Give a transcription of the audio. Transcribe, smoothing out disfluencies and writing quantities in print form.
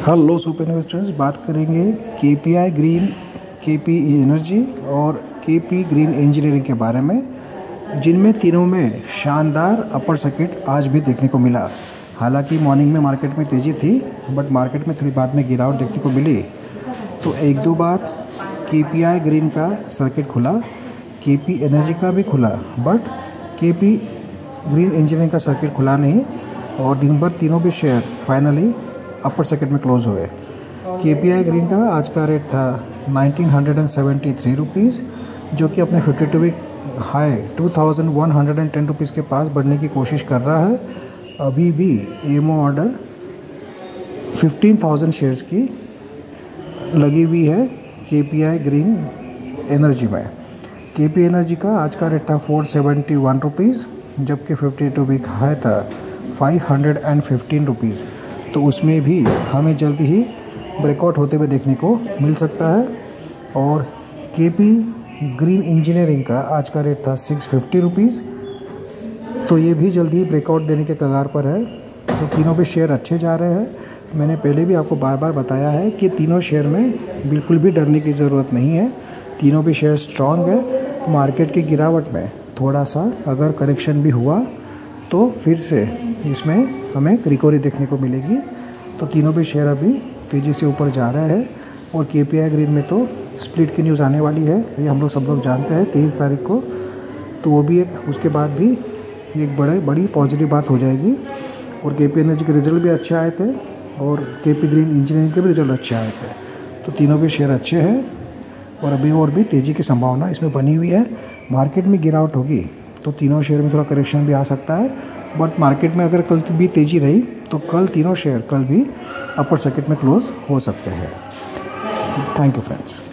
Hello super investors, बात करेंगे KPI Green, KP Energy और केपी ग्रीन इंजीनियरिंग के बारे में, जिनमें तीनों में शानदार अपर सर्किट आज भी देखने को मिला। हालांकि मॉर्निंग में मार्केट में तेज़ी थी, बट मार्केट में थोड़ी बाद में गिरावट देखने को मिली। तो एक दो बार केपीआई ग्रीन का सर्किट खुला, केपी एनर्जी का भी खुला, बट केपी ग्रीन इंजीनियरिंग का सर्किट खुला नहीं। और दिन भर तीनों भी शेयर फाइनली अपर सर्किट में क्लोज हुए। केपीआई ग्रीन का आज का रेट था 1973 रुपीज़, जो कि अपने 52 वीक हाई 2110 रुपीज़ के पास बढ़ने की कोशिश कर रहा है। अभी भी एमओ ऑर्डर 15,000 शेयर्स की लगी हुई है केपीआई ग्रीन एनर्जी में। केपी एनर्जी का आज का रेट था 471 रुपीज़, जबकि 52 वीक हाई था 515 रुपीज़। तो उसमें भी हमें जल्दी ही ब्रेकआउट होते हुए देखने को मिल सकता है। और केपी ग्रीन इंजीनियरिंग का आज का रेट था 650 रुपीज़, तो ये भी जल्दी ही ब्रेकआउट देने के कगार पर है। तो तीनों भी शेयर अच्छे जा रहे हैं। मैंने पहले भी आपको बार बार बताया है कि तीनों शेयर में बिल्कुल भी डरने की ज़रूरत नहीं है। तीनों भी शेयर स्ट्रॉन्ग है। मार्केट की गिरावट में थोड़ा सा अगर करेक्शन भी हुआ तो फिर से इसमें हमें रिकवरी देखने को मिलेगी। तो तीनों भी शेयर अभी तेज़ी से ऊपर जा रहे हैं। और केपीआई ग्रीन में तो स्प्लिट की न्यूज़ आने वाली है, ये हम लोग सब लोग जानते हैं 23 तारीख को। तो वो भी एक उसके बाद भी एक बड़ी पॉजिटिव बात हो जाएगी। और केपी एनर्जी के रिजल्ट भी अच्छे आए थे और केपी ग्रीन इंजीनियरिंग के भी रिजल्ट अच्छे आए थे। तो तीनों भी शेयर अच्छे हैं और अभी और भी तेज़ी की संभावना इसमें बनी हुई है। मार्केट में गिरावट होगी तो तीनों शेयर में थोड़ा करेक्शन भी आ सकता है, बट मार्केट में अगर कल भी तेज़ी रही तो कल तीनों शेयर कल भी अपर सर्किट में क्लोज हो सकते हैं। Thank you friends.